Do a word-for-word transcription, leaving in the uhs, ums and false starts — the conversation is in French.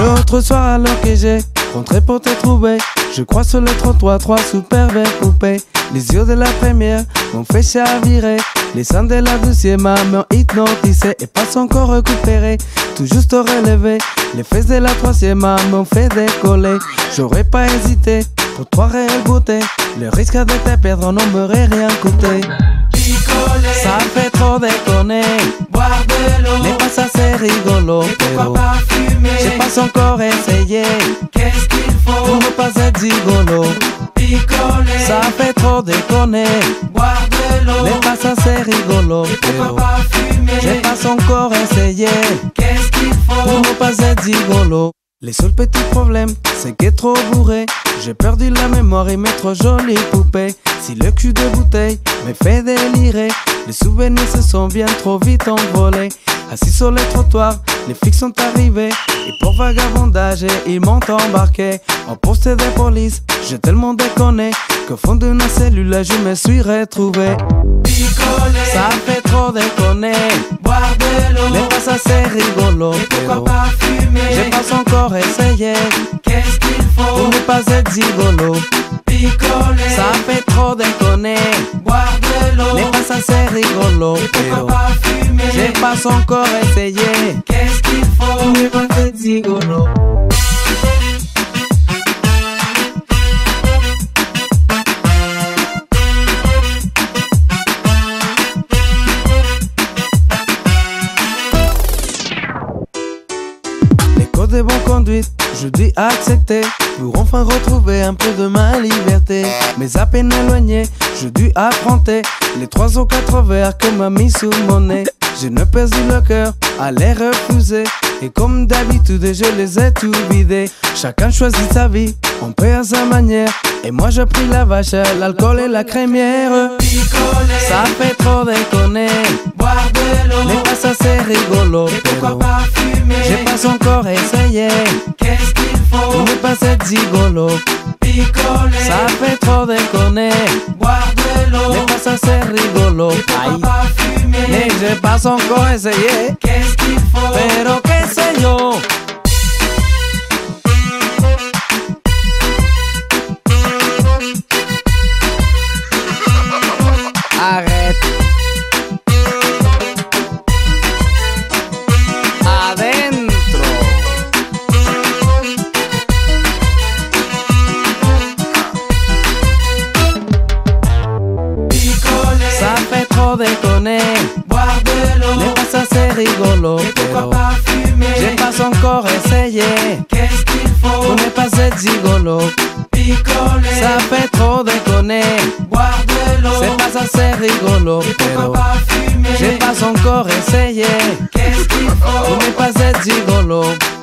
L'autre soir alors que j'ai rentré pour te trouver, je crois sur le trottoir trois superbes poupées. Les yeux de la première m'ont fait chavirer, les seins de la deuxième m'ont hypnotisé et pas encore récupéré, tout juste relevé. Les fesses de la troisième m'ont fait décoller. J'aurais pas hésité pour trois réelles beautés, le risque de te perdre ne m'aurait rien coûté. Picoler, ça fait trop déconner, boire de l'eau, mais pas ça c'est rigolo. et pourquoi pas fumer? J'ai pas encore essayé, Qu'est-ce qu'il faut pour ne pas être gigolo. picoler? Ça fait trop déconner, Boire de l'eau, mais pas ça c'est rigolo. et pourquoi pas fumer? J'ai pas encore essayé, Qu'est-ce qu'il faut pour ne pas être gigolo. Les seuls petits problèmes, c'est qu'être trop bourré. J'ai perdu la mémoire et mes trop jolies poupées. Si le cul de bouteille me fait délirer, les souvenirs se sont bien trop vite envolés. Assis sur le trottoir, les flics sont arrivés, et pour vagabondage, ils m'ont embarqué. En poste de police, j'ai tellement déconné qu'au fond d'une cellule, je me suis retrouvé. picoler, Ça fait trop déconner, boire de l'eau, mais pas ça c'est rigolo. et pourquoi pas fumer? J'ai pas encore essayé, Qu'est-ce qu'il pour faut ne pas être gigolo. picoler? Ça fait trop déconner, Boire de l'eau, mais pas ça c'est rigolo. et pourquoi pas fumer? J'ai pas encore essayé, Qu'est-ce qu'il faut pour ne pas être gigolo. Les codes de bonne conduite, je dis accepter, pour enfin retrouver un peu de ma liberté. Mais à peine éloigné, je dû affronter les trois ou quatre verres que m'a mis sous mon nez. Je ne perdu le cœur à les refuser, et comme d'habitude je les ai tout vidés. Chacun choisit sa vie, on paie à sa manière, et moi j'ai pris la vache, l'alcool et la crémière. picoler, Ça fait trop déconner, boire de l'eau, mais pas ça c'est rigolo. et pourquoi pas fumer? J'ai pas encore essayé, Qu'est-ce qu'il pour faut ne pas être gigolo. picoler? Ça fait trop déconner, Boire de l'eau, mais pas ça c'est rigolo. et pourquoi Aïe. pas fumer? Mais j'ai pas encore essayé, Qu'est-ce qu'il faut pero qué sé yo. Arrête. Adentro. picoler? Ça fait trop déconner, Boire de l'eau, mais pas ça c'est rigolo. et pourquoi Pero pas fumer? j'ai pas encore essayé, Qu'est-ce qu'il pour faut ne pas être gigolo. picoler? Ça fait trop déconner, Boire de l'eau, c'est pas ça c'est rigolo. et pourquoi Pero pas fumer? j'ai pas encore essayé, Qu'est-ce qu'il pour faut ne pas être gigolo.